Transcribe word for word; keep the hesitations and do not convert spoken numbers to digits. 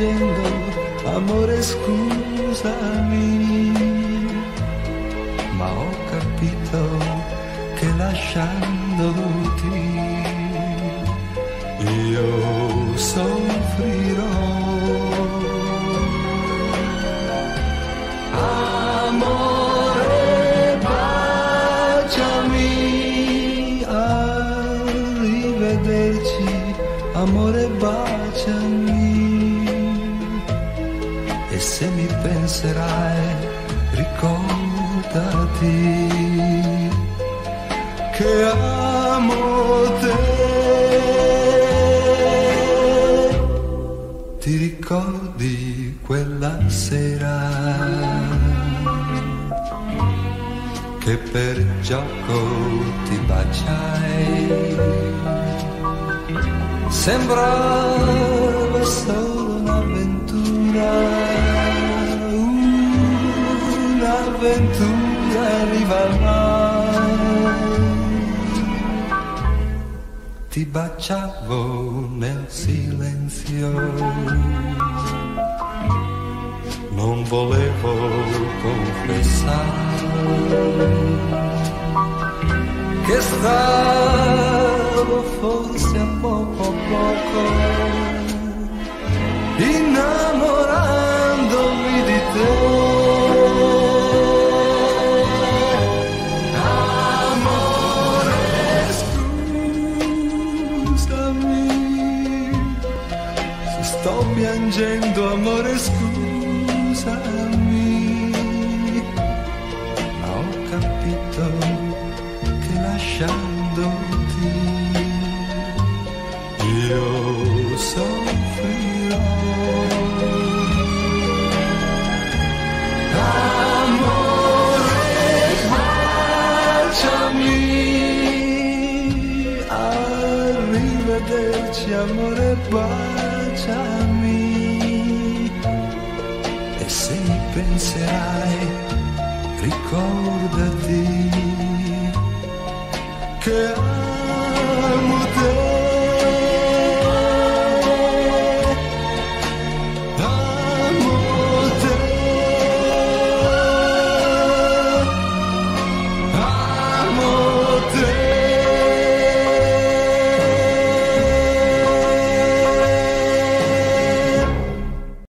piangendo, amore scusami, ma ho capito che lasciandoti io soffrirò. Amore, baciami, arrivederci, amore, baciami, e se mi penserai ricordati che amo te. Ti ricordi quella sera che per gioco ti baciai? Sembrava solo un'avventura, un'avventura riva al mare. Ti baciavo nel silenzio, non volevo confessare che stavo forse a poco a poco innamorandomi di te. Sto piangendo, amore, scusami, ma ho capito che lasciandoti io soffrirò. Amore, baciami, arrivederci, amore, baciami, e se mi penserai ricordati che